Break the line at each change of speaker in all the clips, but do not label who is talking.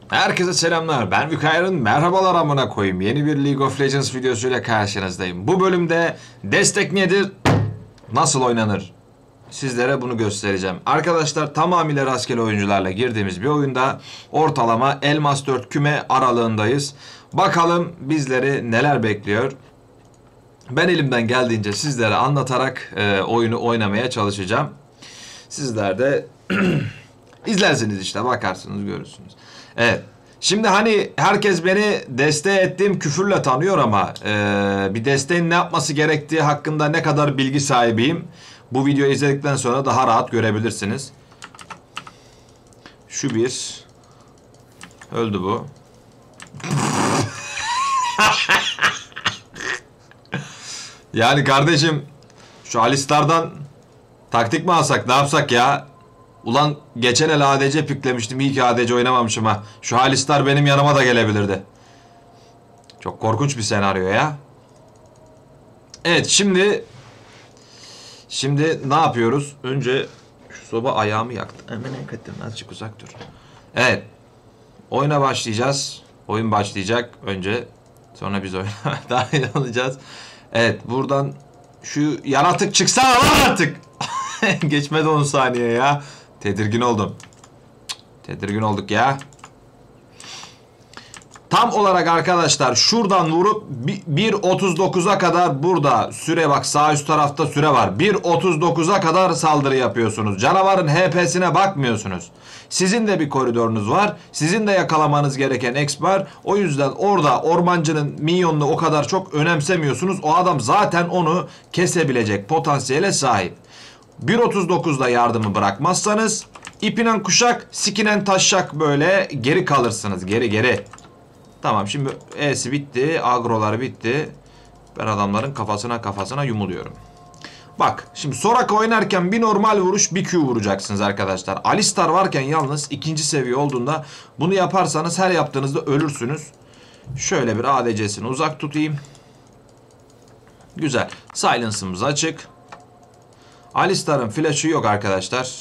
Herkese selamlar. Ben Vikayr'ın merhabalar amına koyayım. Yeni bir League of Legends videosuyla karşınızdayım. Bu bölümde destek nedir? Nasıl oynanır? Sizlere bunu göstereceğim. Arkadaşlar tamamıyla rastgele oyuncularla girdiğimiz bir oyunda ortalama Elmas 4 küme aralığındayız. Bakalım bizleri neler bekliyor. Ben elimden geldiğince sizlere anlatarak oyunu oynamaya çalışacağım. Sizler de izlersiniz işte, bakarsınız, görürsünüz. Evet. Şimdi hani herkes beni desteğe ettiğim küfürle tanıyor ama bir desteğin ne yapması gerektiği hakkında ne kadar bilgi sahibiyim, bu videoyu izledikten sonra daha rahat görebilirsiniz. Şu bir. Öldü bu. Yani kardeşim, şu Alistar'dan taktik mi alsak, ne yapsak ya? Ulan geçen el ADC piklemiştim. İyi ki ADC oynamamışım ha. Şu Alistar benim yanıma da gelebilirdi. Çok korkunç bir senaryo ya. Evet, şimdi ne yapıyoruz? Önce şu soba ayağımı yaktı. Hemen azıcık uzak dur. Evet. Oyuna başlayacağız. Oyun başlayacak önce. Sonra biz oyuna dahil olacağız. Evet, buradan şu yaratık çıksana lan artık. Geçmedi 10 saniye ya. Tedirgin oldum. Tedirgin olduk ya. Tam olarak arkadaşlar şuradan vurup 1.39'a kadar, burada süre, bak sağ üst tarafta süre var. 1.39'a kadar saldırı yapıyorsunuz. Canavarın HP'sine bakmıyorsunuz. Sizin de bir koridorunuz var. Sizin de yakalamanız gereken X var. O yüzden orada ormancının minyonunu o kadar çok önemsemiyorsunuz. O adam zaten onu kesebilecek potansiyele sahip. 1.39'da yardımı bırakmazsanız ipinen kuşak, sikinen taşşak böyle geri kalırsınız. Geri. Tamam, şimdi E'si bitti. Agroları bitti. Ben adamların kafasına yumuluyorum. Bak şimdi Soraka oynarken bir normal vuruş, bir Q vuracaksınız arkadaşlar. Alistar varken yalnız ikinci seviye olduğunda bunu yaparsanız her yaptığınızda ölürsünüz. Şöyle bir ADC'sini uzak tutayım. Güzel. Silence'ımız açık. Alistar'ın flash'ı yok arkadaşlar.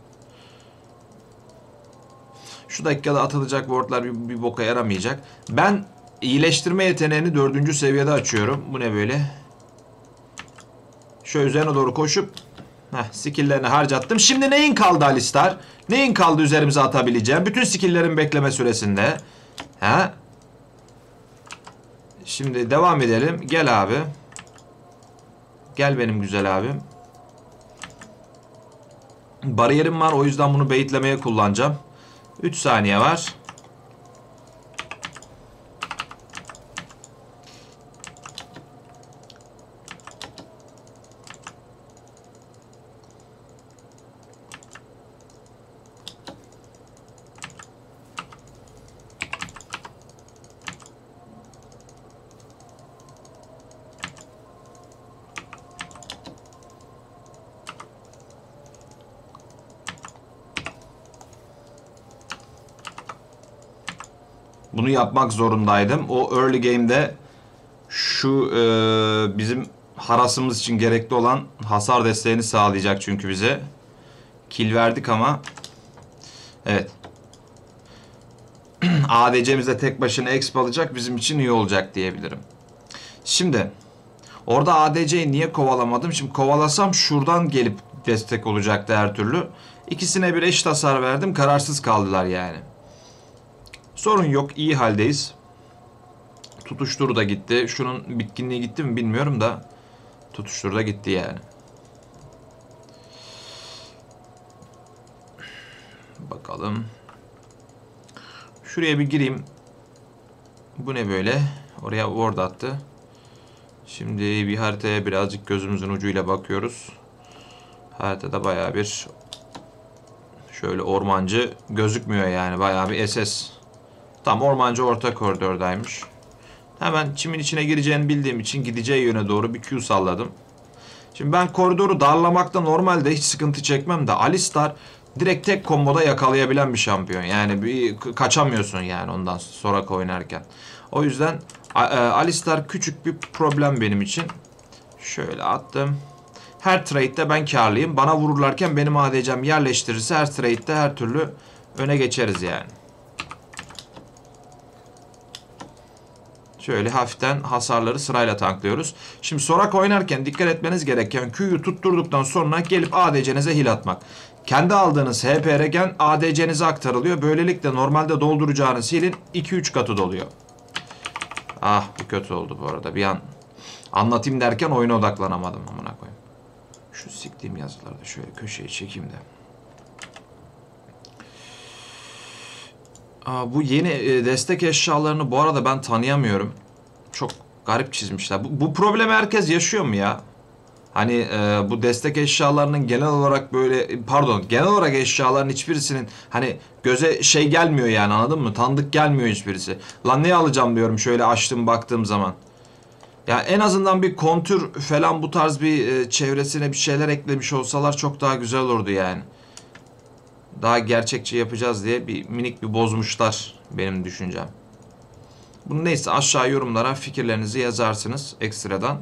Şu dakikada atılacak wardlar bir boka yaramayacak. Ben iyileştirme yeteneğini 4. seviyede açıyorum. Bu ne böyle? Şöyle üzerine doğru koşup skill'lerini harcattım. Şimdi neyin kaldı Alistar? Neyin kaldı üzerimize atabileceğim? Bütün skill'lerin bekleme süresinde. Şimdi devam edelim. Gel abi. Gel benim güzel abim. Bariyerim var, o yüzden bunu baitlemeye kullanacağım. 3 saniye var. Bunu yapmak zorundaydım. O early game'de şu bizim harasımız için gerekli olan hasar desteğini sağlayacak çünkü bize. Kill verdik ama. Evet. ADC'miz de tek başına exp alacak, bizim için iyi olacak diyebilirim. Şimdi orada ADC'yi niye kovalamadım? Şimdi kovalasam şuradan gelip destek olacaktı her türlü. İkisine bir eşit hasar verdim. Kararsız kaldılar yani. Sorun yok. İyi haldeyiz. Tutuştur da gitti. Şunun bitkinliği gitti mi bilmiyorum da tutuştur da gitti yani. Bakalım. Şuraya bir gireyim. Bu ne böyle? Oraya ward attı. Şimdi bir haritaya birazcık gözümüzün ucuyla bakıyoruz. Haritada bayağı bir şöyle ormancı gözükmüyor yani. Bayağı bir SS. Tam ormancı orta koridordaymış. Hemen çimin içine gireceğini bildiğim için gideceği yöne doğru bir Q salladım. Şimdi ben koridoru darlamakta normalde hiç sıkıntı çekmem de Alistar direkt tek komboda yakalayabilen bir şampiyon. Yani bir kaçamıyorsun yani ondan sonra oynarken. O yüzden Alistar küçük bir problem benim için. Şöyle attım. Her trade'de ben karlıyım. Bana vururlarken benim ADC'm yerleştirirse her trade'de her türlü öne geçeriz yani. Şöyle hafiften hasarları sırayla tanklıyoruz. Şimdi Soraka oynarken dikkat etmeniz gereken Q'yu tutturduktan sonra gelip ADC'nize heal atmak. Kendi aldığınız HP regen ADC'nize aktarılıyor. Böylelikle normalde dolduracağınız heal'in 2-3 katı doluyor. Ah, bu kötü oldu bu arada. Bir an anlatayım derken oyuna odaklanamadım amına koyayım. Şu siktiğim yazıları da şöyle köşeye çekeyim de. Bu yeni destek eşyalarını bu arada ben tanıyamıyorum. Çok garip çizmişler. Bu problemi herkes yaşıyor mu ya? Hani bu destek eşyalarının genel olarak böyle, pardon, genel olarak eşyaların hiçbirisinin hani göze şey gelmiyor yani, anladın mı? Tanıdık gelmiyor hiçbirisi. Lan ne alacağım diyorum şöyle açtım baktığım zaman. Ya en azından bir kontür falan bu tarz bir çevresine bir şeyler eklemiş olsalar çok daha güzel olurdu yani. Daha gerçekçi yapacağız diye minik bir bozmuşlar benim düşüncem. Bunu neyse aşağı yorumlara fikirlerinizi yazarsınız ekstradan.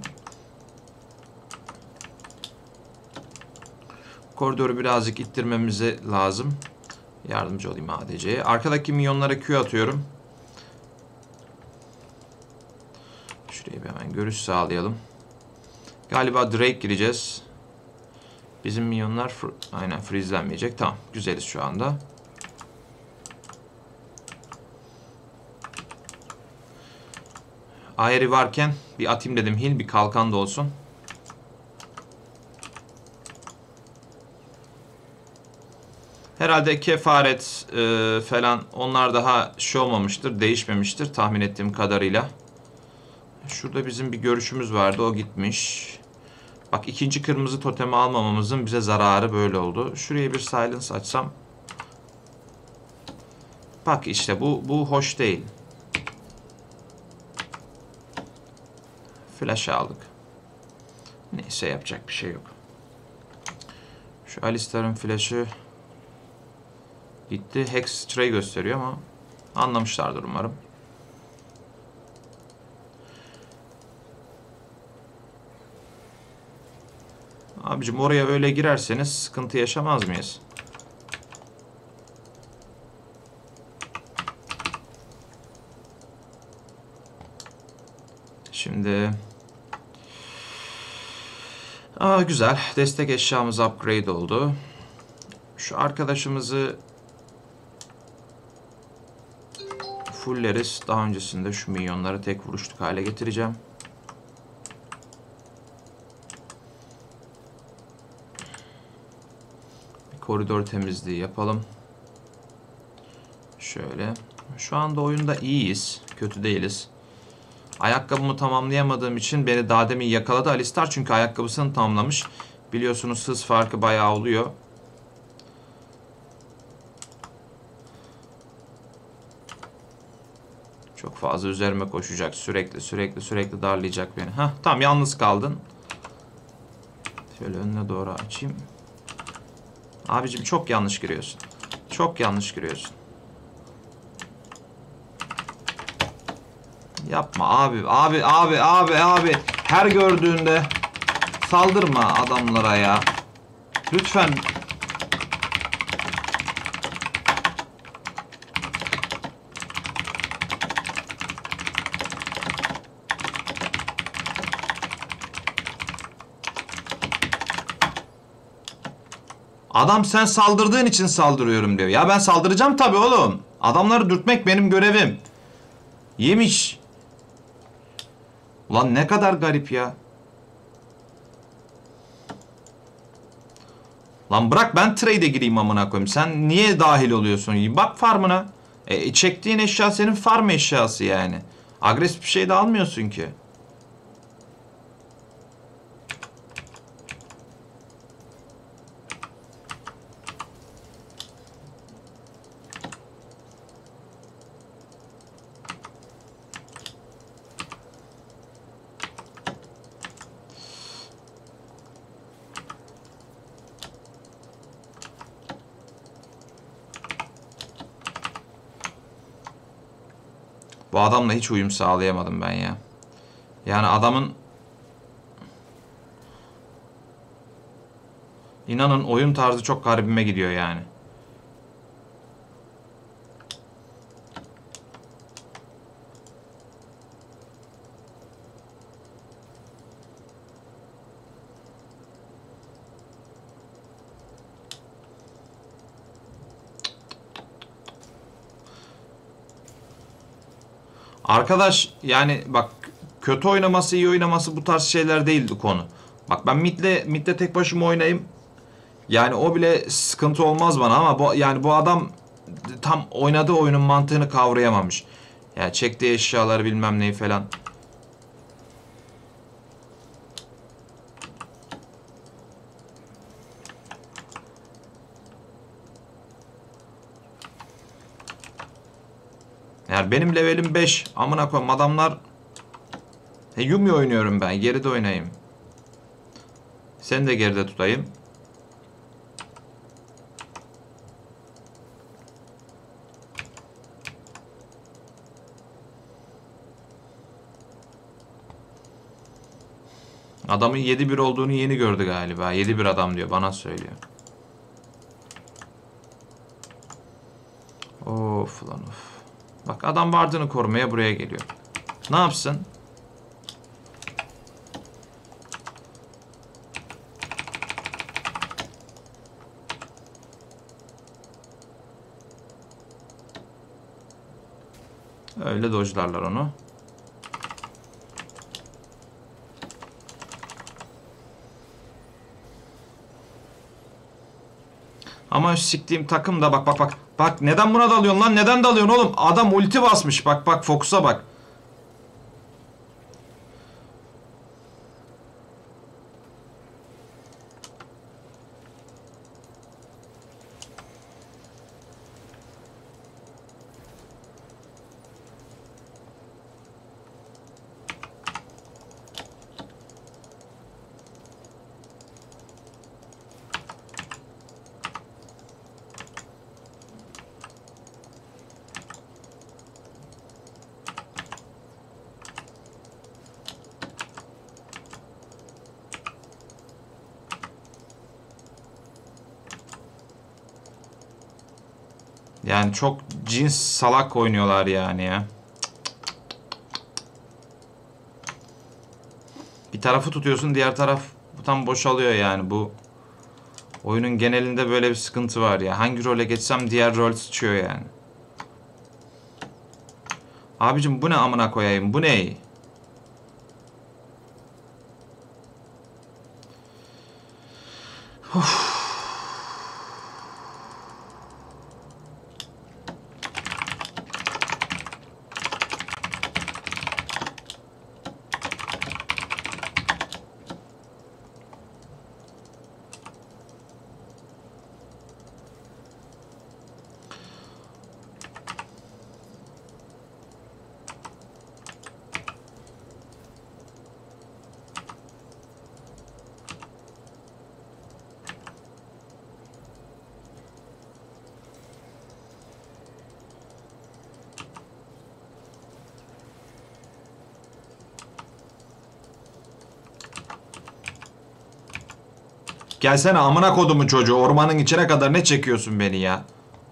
Koridoru birazcık ittirmemize lazım. Yardımcı olayım ADC'ye. Arkadaki minyonlara Q atıyorum. Şuraya bir hemen görüş sağlayalım. Galiba Drake gireceğiz. Bizim minyonlar aynen freezelenmeyecek. Tamam, güzeliz şu anda. Aeri varken bir atayım dedim heal, bir kalkan da olsun. Herhalde kefaret falan onlar daha şey olmamıştır, değişmemiştir tahmin ettiğim kadarıyla. Şurada bizim bir görüşümüz vardı, o gitmiş. Bak, ikinci kırmızı totemi almamamızın bize zararı böyle oldu. Şuraya bir silence açsam. Bak işte bu hoş değil. Flash aldık. Neyse, yapacak bir şey yok. Şu Alistar'ın flash'ı gitti. Hex Stray gösteriyor ama anlamışlardır umarım. Abicim oraya öyle girerseniz sıkıntı yaşamaz mıyız? Şimdi güzel. Destek eşyamız upgrade oldu. Şu arkadaşımızı fulleriz. Daha öncesinde şu minyonları tek vuruşluk hale getireceğim. Bir koridor temizliği yapalım. Şöyle. Şu anda oyunda iyiyiz. Kötü değiliz. Ayakkabımı tamamlayamadığım için beni daha demin yakaladı Alistar. Çünkü ayakkabısını tamamlamış. Biliyorsunuz hız farkı bayağı oluyor. Çok fazla üzerime koşacak. Sürekli darlayacak beni. Hah, tamam, yalnız kaldın. Şöyle önüne doğru açayım. Abicim çok yanlış giriyorsun. Çok yanlış giriyorsun. Yapma abi. Her gördüğünde saldırma adamlara ya. Lütfen. Adam sen saldırdığın için saldırıyorum diyor. Ya ben saldıracağım tabii oğlum. Adamları dürtmek benim görevim. Yemiş. Ulan ne kadar garip ya. Lan bırak ben trade'e gireyim amına koyayım. Sen niye dahil oluyorsun? Bak farmına. Çektiğin eşya senin farm eşyası yani. Agresif bir şey de almıyorsun ki. Bu adamla hiç uyum sağlayamadım ben ya. Yani adamın... İnanın oyun tarzı çok garibime gidiyor yani. Arkadaş yani bak, kötü oynaması iyi oynaması bu tarz şeyler değildi konu. Bak ben midle tek başıma oynayayım. Yani o bile sıkıntı olmaz bana ama bu adam tam oynadığı oyunun mantığını kavrayamamış. Ya çektiği eşyaları bilmem neyi falan. Yani benim levelim 5. Amına koyayım adamlar. Yumi oynuyorum ben. Geride oynayayım. Seni de geride tutayım. Adamın 7-1 olduğunu yeni gördü galiba. 7-1 adam diyor. Bana söylüyor. Of lan of. Bak adam vardığını korumaya buraya geliyor. Ne yapsın? Öyle dojlarlar onu. Ama siktiğim takım da bak. Bak neden buna dalıyorsun lan? Neden dalıyorsun oğlum? Adam ulti basmış. Bak fokusa bak. Yani çok cins salak oynuyorlar yani ya. Bir tarafı tutuyorsun, diğer taraf tam boşalıyor yani. Bu oyunun genelinde böyle bir sıkıntı var ya. Hangi role geçsem diğer rol sıçıyor yani. Abicim bu ne amına koyayım? Bu ne? Gelsene amına kodumun çocuğu. Ormanın içine kadar ne çekiyorsun beni ya?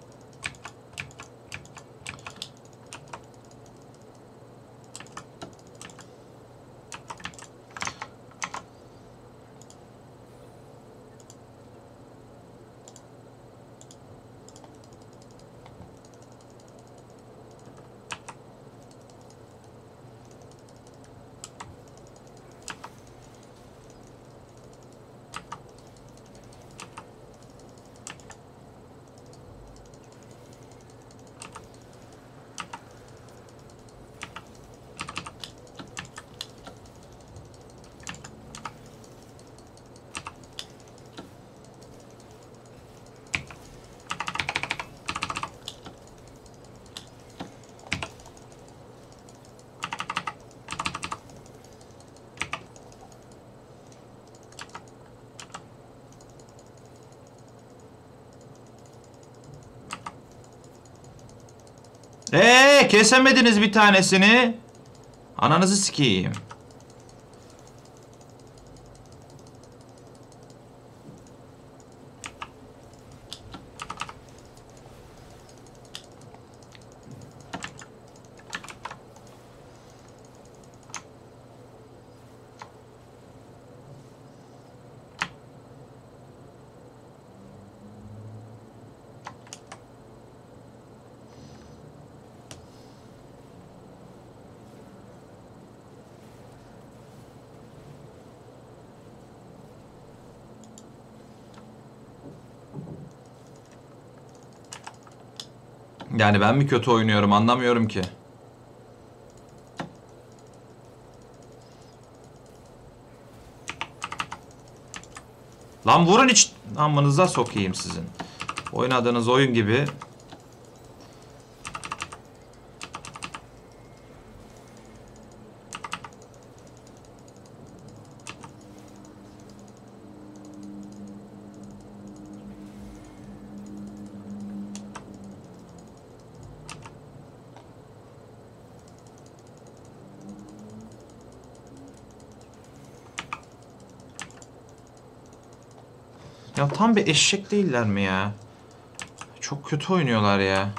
Kesemediniz bir tanesini. Ananızı sikeyim. Yani ben mi kötü oynuyorum anlamıyorum ki. Lan vurun hiç. Amınıza sokayım sizin. Oynadığınız oyun gibi. Ya tam bir eşek değiller mi ya? Çok kötü oynuyorlar ya.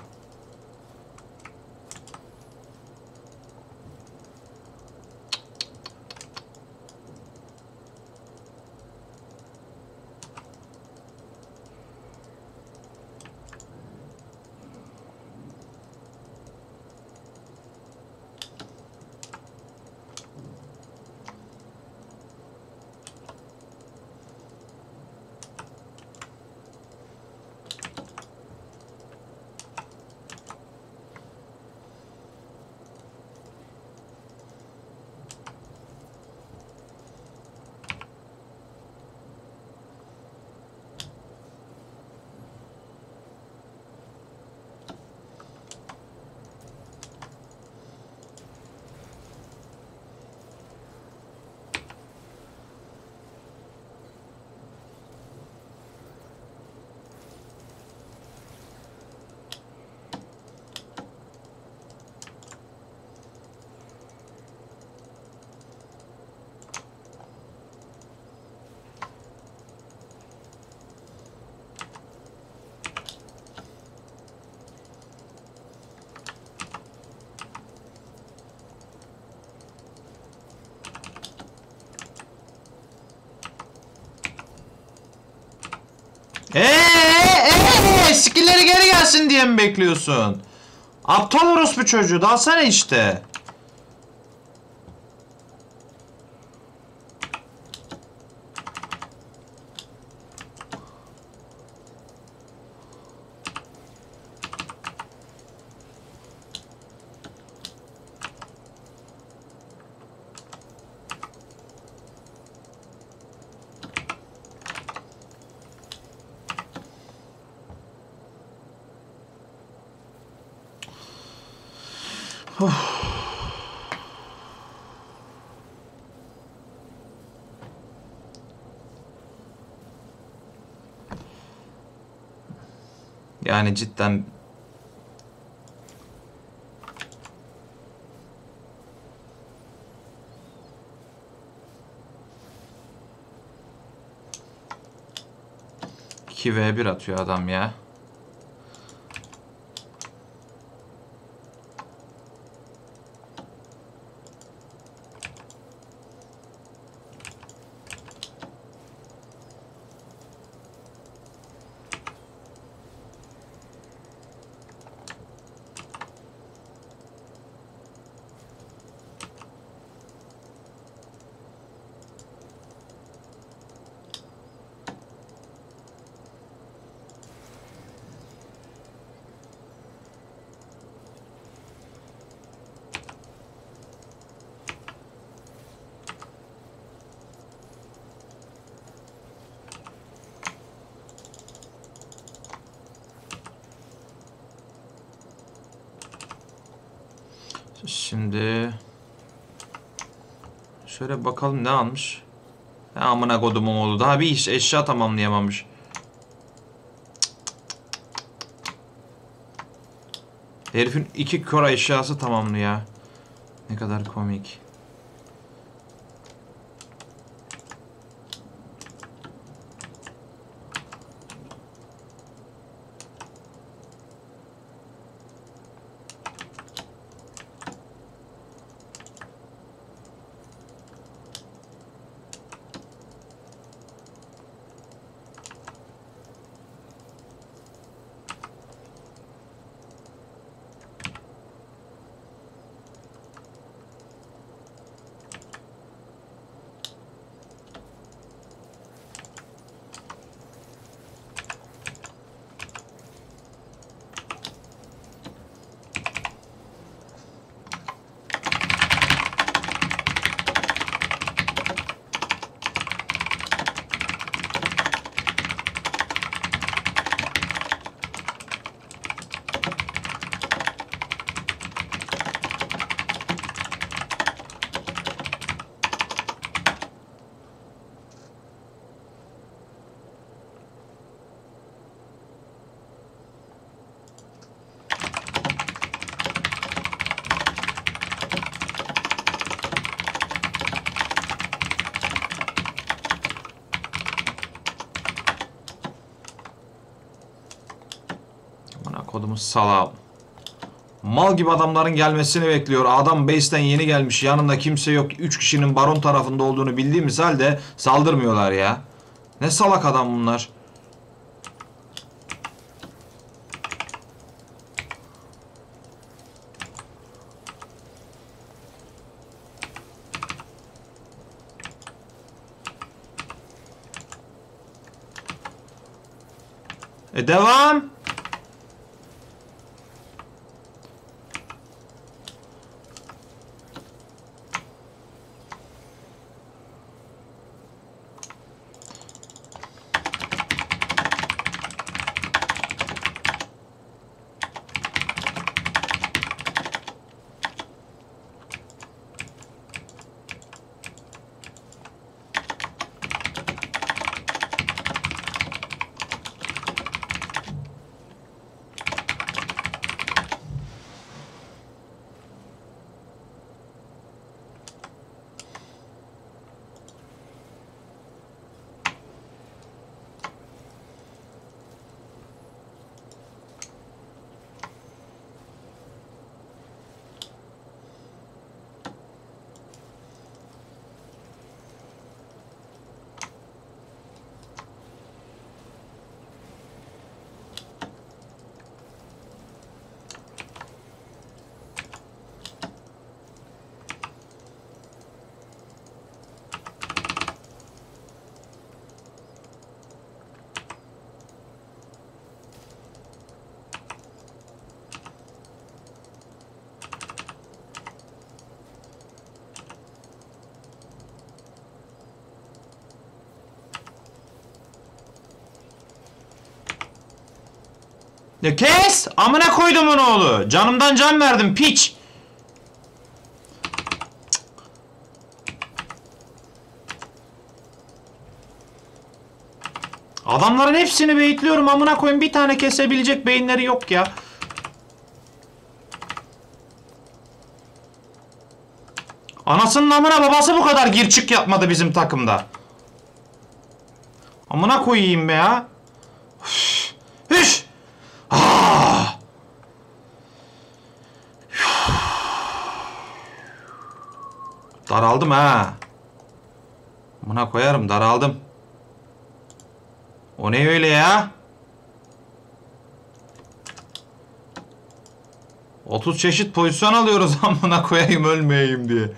Skill'leri geri gelsin diye mi bekliyorsun? Aptal orospu çocuğu dalsana işte. Yani cidden iki v bir atıyor adam ya. Şimdi şöyle bakalım ne almış. Ya amına kodumun oğlu daha bir iş eşya tamamlayamamış. Herifin 2 kora eşyası tamamlı ya. Ne kadar komik. kodumu salam. Mal gibi adamların gelmesini bekliyor. Adam base'ten yeni gelmiş. Yanında kimse yok. 3 kişinin baron tarafında olduğunu bildiğimiz halde saldırmıyorlar ya. Ne salak adam bunlar. Devam. Ya kes! Amına koydumun oğlu. Canımdan can verdim piç. Adamların hepsini beyitliyorum amına koyayım. Bir tane kesebilecek beyinleri yok ya. Anasının amına babası bu kadar gir çık yapmadı bizim takımda. Amına koyayım be ya. Üf. Ah. Daraldım ha. Amına koyarım, daraldım. O ne öyle ya? 30 çeşit pozisyon alıyoruz amına koyayım ölmeyeyim diye.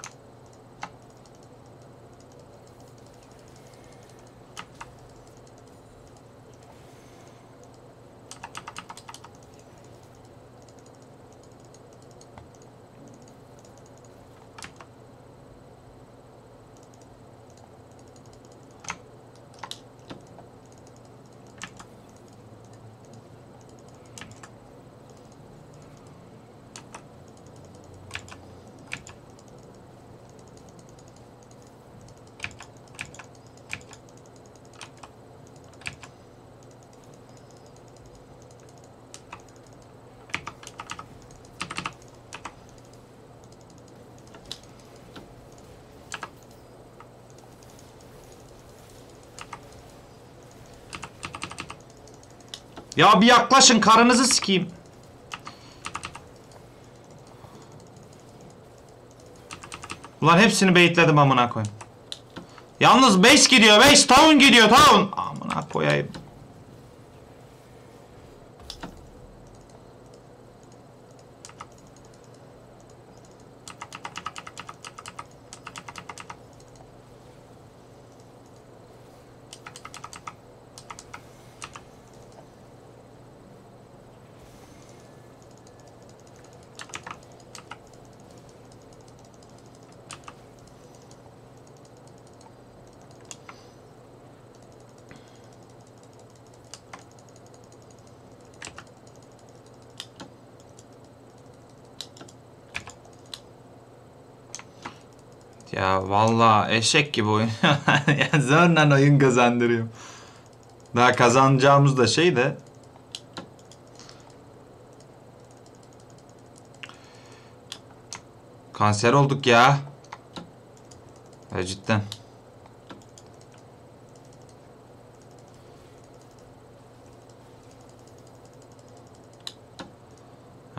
Ya bir yaklaşın, karınızı sikeyim. Ulan hepsini baitledim amına koyayım. Yalnız base gidiyor, base town gidiyor, town. Amına koyayım. Ya vallahi eşek gibi oyun. Ya zorla oyun kazandırıyorum. Daha kazanacağımız da şey de. Kanser olduk ya. Ya cidden.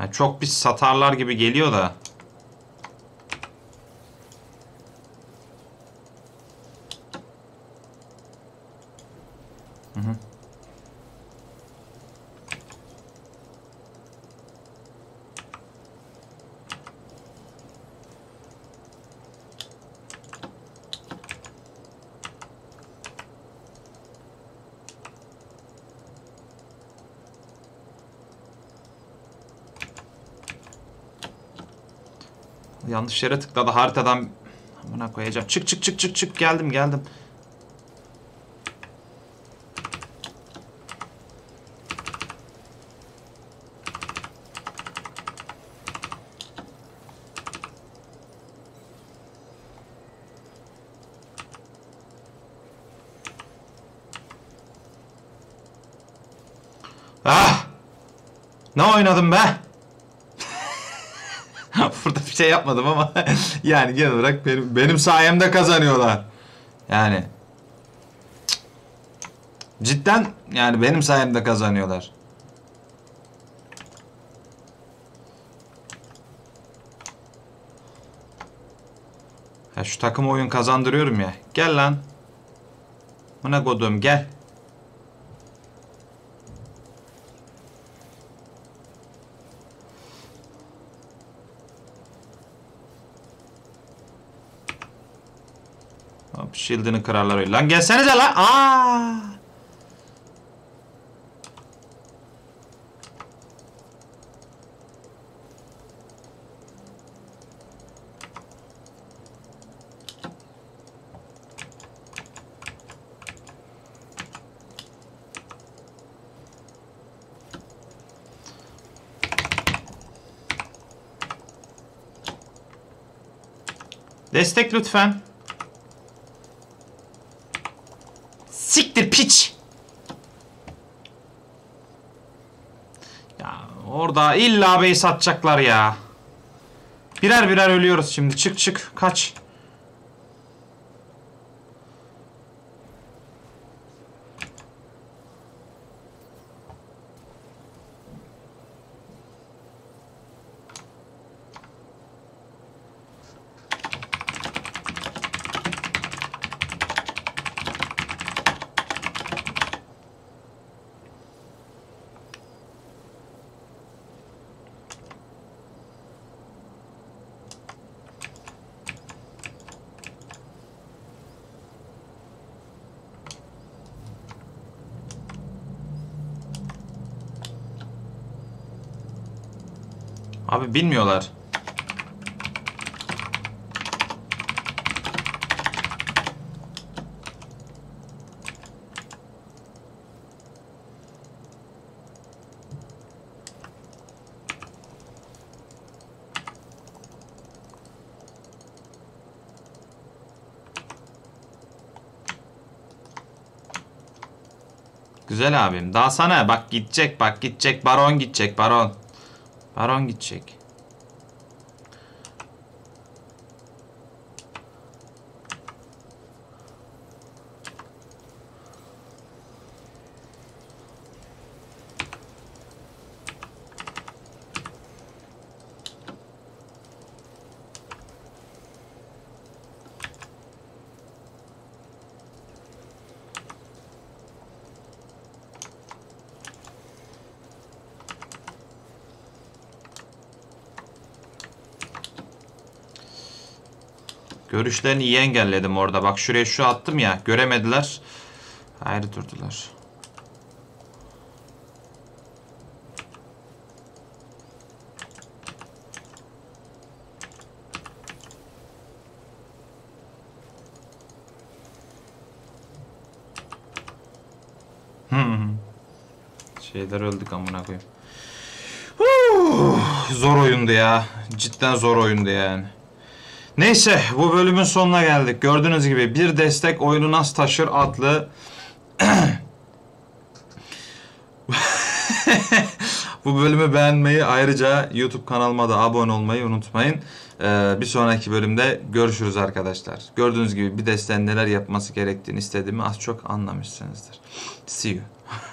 Yani çok bir satarlar gibi geliyor da. Hı hı. Yanlış yere tıkladı haritadan. Buna koyacağım. Çık çık çık çık çık. Geldim. Ah! Ne oynadım be? Burada bir şey yapmadım ama yani genel olarak benim sayemde kazanıyorlar. Yani cidden yani benim sayemde kazanıyorlar. Ya şu takım oyun kazandırıyorum ya. Gel lan. Buna kodum gel. Hop shield'ını kırarlar öyle. Lan gelsenize lan. Aa! Destek lütfen. Siktir piç. Ya orada illa base atacaklar ya. Birer birer ölüyoruz şimdi. Çık çık kaç. Abi bilmiyorlar. Güzel abim. Daha sana bak gidecek bak gidecek. Baron gidecek baron. Baron gidecek. Görüşlerini iyi engelledim orada. Bak şuraya şu attım ya. Göremediler. Ayrı durdular. Şeyler öldük amına koyayım. Zor oyundu ya. Cidden zor oyundu yani. Neyse bu bölümün sonuna geldik. Gördüğünüz gibi bir destek oyunu nasıl taşır adlı bu bölümü beğenmeyi ayrıca YouTube kanalıma da abone olmayı unutmayın. Bir sonraki bölümde görüşürüz arkadaşlar. Gördüğünüz gibi bir desteğin neler yapması gerektiğini istediğimi az çok anlamışsınızdır. See you.